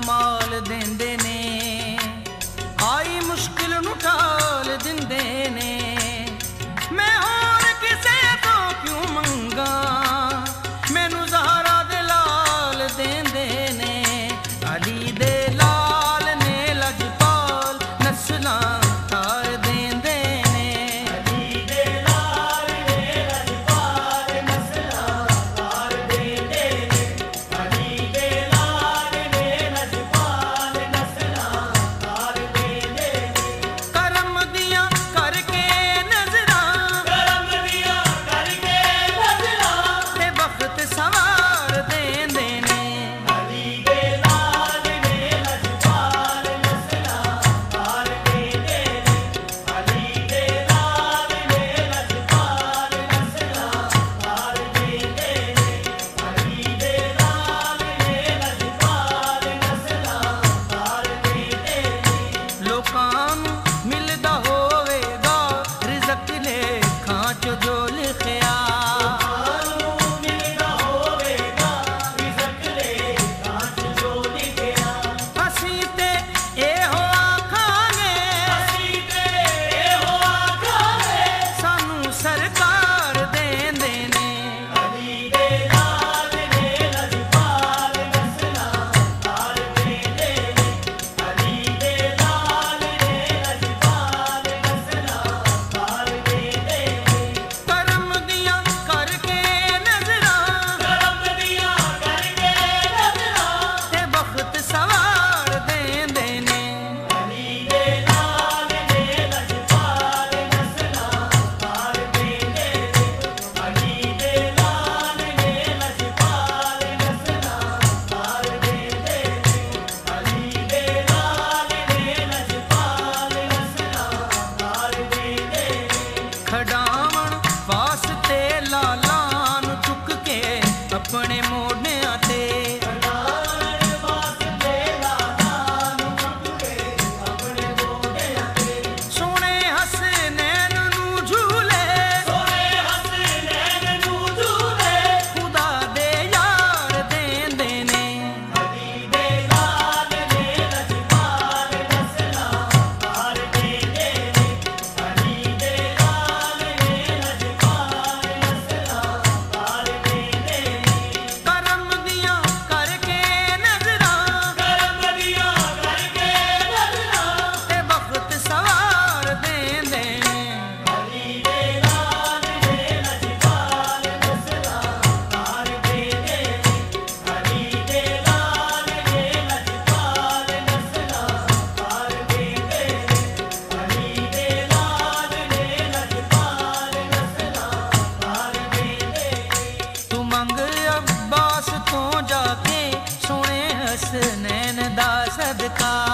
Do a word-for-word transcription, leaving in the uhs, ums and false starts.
कमाल देंदे ने, आई मुश्किल नूं टाल दिंदे ने। मैं होर किसे तो क्यों मंगा, मैनू ज़हरा दे लाल देंदे ने। अली दे लाल ने लजपाल नस्लां तार देंदे ने। अली दे लाल ने लजपाल नस्लां तार देंदे ने। अली दे लाल ने लजपाल नस्लां तार देंदे ने। करम दियां करके नज़रां, करम दियां करके नज़रां ते बख्त सवार देंदे ने। अली दे लाल ने लजपाल नस्लां तार देंदे ने। अली दे लाल ने लजपाल नस्लां तार देंदे ने। अली दे लाल ने लजपाल नस्लां तार देंदे ने। लोकां नूं मिलदा होवेगा रिज़क लेखां च जो लिखिया, मिलदा होवेगा रिज़क लेखां च जो लिखिया। असीं ते एहो आखांगे, असीं ते एहो आखांगे सानू सरकार देंदे ने। अली दे लाल ने लजपाल नस्लां तार देंदे ने। अली दे लाल ने लजपाल नस्लां तार देंदे ने। करम दियां करके नज़रां, करम दियां करके नज़रां ते बख्त सवार देंदे ने। अली दे लाल ने लजपाल नस्लां तार देंदे ने। अली दे लाल ने लजपाल नस्लां तार देंदे ने। अली दे लाल ने लजपाल नस्लां तार देंदे ने। खड़ावण वास्ते लालां नूं चुक के अपने मोढियां ते, खड़ावण वास्ते लालां नूं चुक के अपने मोढियां ते। सोहणे हसनैन नूं झूले, सोहणे हसनैन नूं झूले खुदा दे यार देंदे ने। अली दे लाल ने लजपाल नस्लां तार देंदे ने। अली दे लाल ने लजपाल नस्लां तार देंदे ने। करम दियां करके नज़रां, करम दियां करके नज़रां ते बख्त सवार देंदे ने। अली दे लाल ने लजपाल नस्लां तार देंदे ने। अली दे लाल ने लजपाल नस्लां तार देंदे ने। अली दे लाल ने लजपाल नस्लां तार देंदे ने। तू मंग अब्बास तो जाके सोहणे हसनैन दा सदका।